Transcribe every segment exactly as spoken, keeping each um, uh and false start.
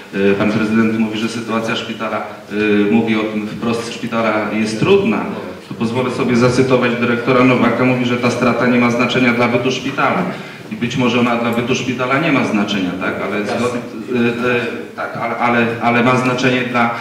Pan prezydent mówi, że sytuacja szpitala, mówi o tym wprost, szpitala jest trudna. To pozwolę sobie zacytować dyrektora Nowaka, mówi, że ta strata nie ma znaczenia dla bytu szpitala. I być może ona dla bytu szpitala nie ma znaczenia, tak, ale, zgodnie, tak, ale, ale, ale ma znaczenie dla,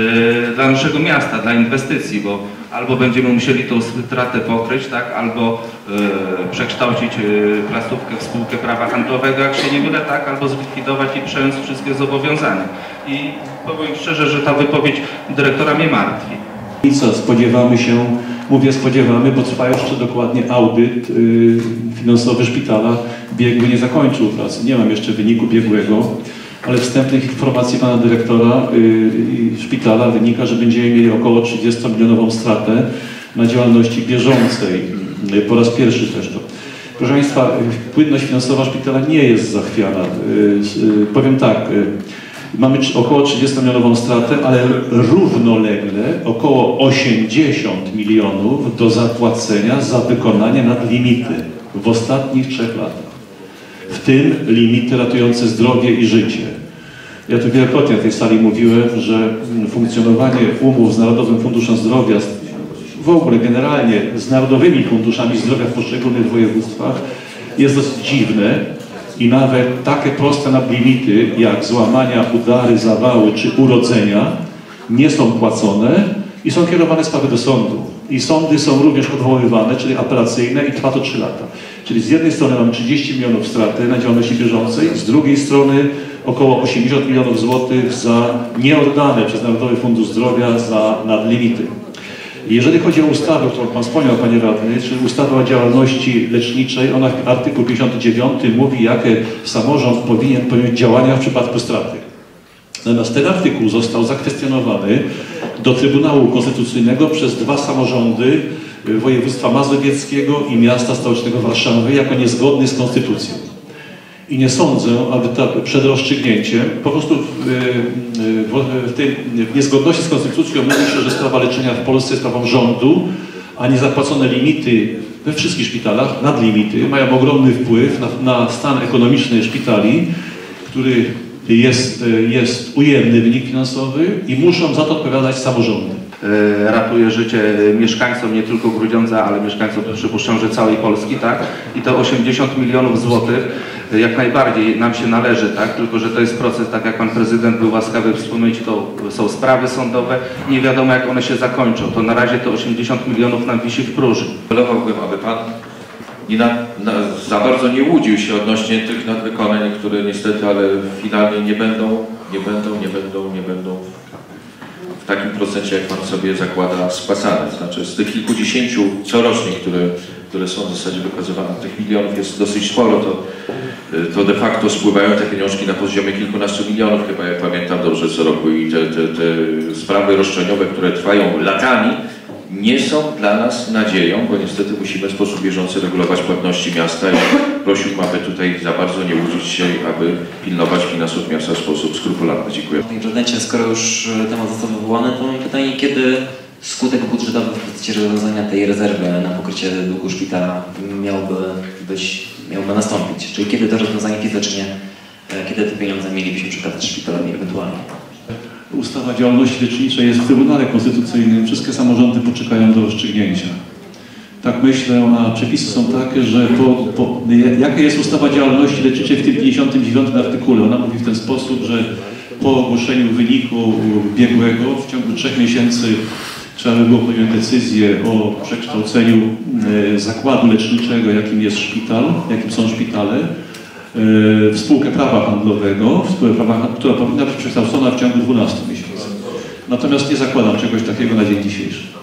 dla naszego miasta, dla inwestycji, bo albo będziemy musieli tą stratę pokryć, tak, albo e, przekształcić e, placówkę w spółkę prawa handlowego, jak się nie mylę, tak, albo zlikwidować i przejąć wszystkie zobowiązania. I powiem szczerze, że ta wypowiedź dyrektora mnie martwi. I co, spodziewamy się, mówię spodziewamy, bo trwa jeszcze dokładnie audyt yy, finansowy szpitala. Biegły nie zakończył pracy, nie mam jeszcze wyniku biegłego, ale wstępnych informacji pana dyrektora yy, szpitala wynika, że będziemy mieli około trzydziestomilionową stratę na działalności bieżącej, yy, po raz pierwszy zresztą. Proszę państwa, płynność finansowa szpitala nie jest zachwiana. Yy, yy, powiem tak, yy, mamy około trzydziestomilionową stratę, ale równolegle około osiemdziesiąt milionów do zapłacenia za wykonanie nadlimity w ostatnich trzech latach. W tym limity ratujące zdrowie i życie. Ja tu wielokrotnie na tej sali mówiłem, że funkcjonowanie umów z Narodowym Funduszem Zdrowia, w ogóle generalnie z Narodowymi Funduszami Zdrowia w poszczególnych województwach jest dosyć dziwne. I nawet takie proste nadlimity jak złamania, udary, zawały czy urodzenia nie są płacone i są kierowane sprawy do sądu. I sądy są również odwoływane, czyli apelacyjne i trwa to trzy lata. Czyli z jednej strony mamy trzydzieści milionów straty na działalności bieżącej, z drugiej strony około osiemdziesiąt milionów złotych za nieoddane przez Narodowy Fundusz Zdrowia za nadlimity. Jeżeli chodzi o ustawę, którą pan wspomniał, panie radny, czyli ustawę o działalności leczniczej, ona w artykuł pięćdziesiątym dziewiątym mówi, jakie samorząd powinien podjąć działania w przypadku straty. Natomiast ten artykuł został zakwestionowany do Trybunału Konstytucyjnego przez dwa samorządy województwa mazowieckiego i miasta stołecznego Warszawy jako niezgodny z konstytucją. I nie sądzę, aby ta, przed rozstrzygnięciem, po prostu w, w, w tej w niezgodności z konstytucją mówi się, że sprawa leczenia w Polsce jest sprawą rządu, a niezapłacone limity we wszystkich szpitalach, nadlimity, mają ogromny wpływ na, na stan ekonomiczny szpitali, który jest, jest ujemny wynik finansowy i muszą za to odpowiadać samorządy. Ratuje życie mieszkańcom nie tylko Grudziądza, ale mieszkańcom, przypuszczam, że całej Polski, tak? I to osiemdziesiąt milionów złotych jak najbardziej nam się należy, tak? Tylko że to jest proces, tak jak pan prezydent był łaskawy wspomnieć, to są sprawy sądowe, nie wiadomo jak one się zakończą. To na razie to osiemdziesiąt milionów nam wisi w próżni. Apelowałbym, aby pan nie na, na, za bardzo nie łudził się odnośnie tych nadwykonań, które niestety, ale finalnie nie będą, nie będą, nie będą, nie będą w takim procencie, jak pan sobie zakłada, spłacane. Znaczy z tych kilkudziesięciu corocznie, które, które są w zasadzie wykazywane, tych milionów jest dosyć sporo, to, to de facto spływają te pieniążki na poziomie kilkunastu milionów, chyba jak pamiętam dobrze co roku, i te, te, te sprawy roszczeniowe, które trwają latami, nie są dla nas nadzieją, bo niestety musimy w sposób bieżący regulować płatności miasta i prosiłbym, aby tutaj za bardzo nie łudzić się, aby pilnować finansów miasta w sposób skrupulatny. Dziękuję. Panie prezydencie, skoro już temat został wywołany, to mam pytanie, kiedy skutek budżetowy w procesie rozwiązania tej rezerwy na pokrycie długu szpitala miałby być, miałby nastąpić? Czyli kiedy to rozwiązanie fizycznie, kiedy te pieniądze mielibyśmy przekazać szpitalowi ewentualnie? Ustawa działalności leczniczej jest w Trybunale Konstytucyjnym. Wszystkie samorządy poczekają do rozstrzygnięcia. Tak myślę, a przepisy są takie, że po, po, jaka jest ustawa działalności leczniczej w tym pięćdziesiątym dziewiątym artykule? Ona mówi w ten sposób, że po ogłoszeniu wyniku biegłego w ciągu trzech miesięcy trzeba by było podjąć decyzję o przekształceniu e, zakładu leczniczego, jakim jest szpital, jakim są szpitale, w spółkę prawa handlowego, spółkę prawa, która powinna być przekształcona w ciągu dwunastu miesięcy. Natomiast nie zakładam czegoś takiego na dzień dzisiejszy.